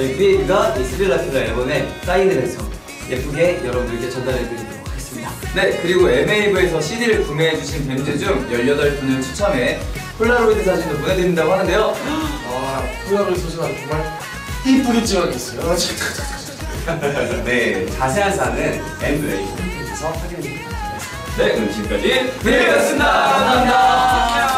저희 VAV가 이 스릴라 킬라 앨범에 사인을 해서 예쁘게 여러분들께 전달해드리도록 하겠습니다. 네, 그리고 MEEV에서 CD를 구매해주신 밴드 중 18분을 추첨해 폴라로이드 사진도 보내드린다고 하는데요. 아, 폴라로이드 사진 정말 이쁘게 찍어야겠어요. 네, 자세한 사항은 MWave 홈페이지에서 확인해 주시면 됩니다. 네, 그럼 지금까지 VAV였습니다. 감사합니다.